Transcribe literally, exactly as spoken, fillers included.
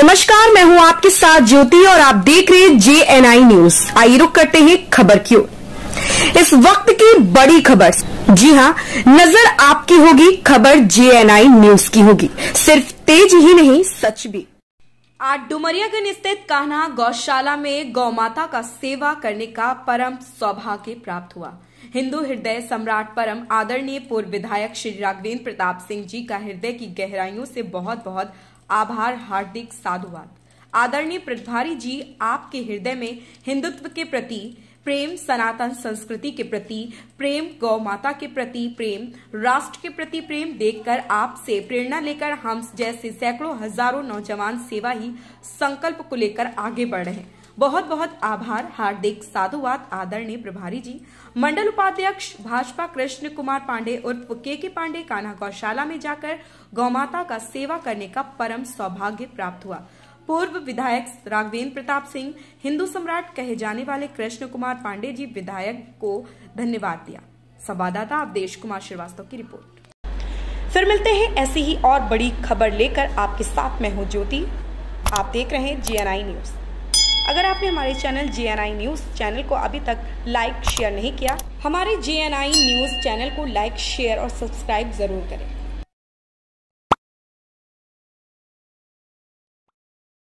नमस्कार, मैं हूं आपके साथ ज्योति और आप देख रहे हैं जे एन आई न्यूज। आइए रुक करते हैं खबर की ओर। इस वक्त की बड़ी खबर, जी हां, नजर आपकी होगी, खबर जे एन आई न्यूज की होगी। सिर्फ तेज ही नहीं, सच भी। आज डुमरियागंज स्थित कान्हा गौशाला में गौ माता का सेवा करने का परम सौभाग्य प्राप्त हुआ। हिंदू हृदय सम्राट परम आदरणीय पूर्व विधायक श्री राघवेंद्र प्रताप सिंह जी का हृदय की गहराइयों से बहुत बहुत आभार, हार्दिक साधुवाद। आदरणीय प्रभारी जी, आपके हृदय में हिंदुत्व के प्रति प्रेम, सनातन संस्कृति के प्रति प्रेम, गौ माता के प्रति प्रेम, राष्ट्र के प्रति प्रेम देखकर आपसे प्रेरणा लेकर हम जैसे सैकड़ों हजारों नौजवान सेवा ही संकल्प को लेकर आगे बढ़ रहे हैं। बहुत बहुत आभार, हार्दिक साधुवाद। आदरणीय प्रभारी जी, मंडल उपाध्यक्ष भाजपा कृष्ण कुमार पांडे उर्फ के के पांडे, कान्हा गौशाला में जाकर गौमाता का सेवा करने का परम सौभाग्य प्राप्त हुआ। पूर्व विधायक राघवेंद्र प्रताप सिंह, हिंदू सम्राट कहे जाने वाले कृष्ण कुमार पांडे जी विधायक को धन्यवाद दिया। संवाददाता अवधेश कुमार श्रीवास्तव की रिपोर्ट। फिर मिलते हैं ऐसी ही और बड़ी खबर लेकर आपके साथ। मैं हूं ज्योति, आप देख रहे हैं जे एन आई न्यूज। अगर आपने हमारे चैनल जे एन आई न्यूज चैनल को अभी तक लाइक शेयर नहीं किया, हमारे जे एन आई न्यूज चैनल को लाइक शेयर और सब्सक्राइब जरूर करें।